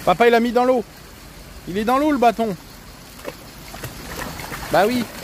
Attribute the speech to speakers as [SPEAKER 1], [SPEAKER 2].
[SPEAKER 1] Papa il l'a mis dans l'eau. Il est dans l'eau le bâton. Bah oui.